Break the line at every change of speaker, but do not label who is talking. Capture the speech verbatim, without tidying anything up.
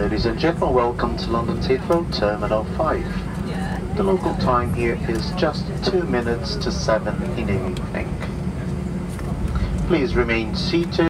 Ladies and gentlemen, welcome to London's Heathrow Terminal five. The local time here is just two minutes to seven in the evening. Please remain seated.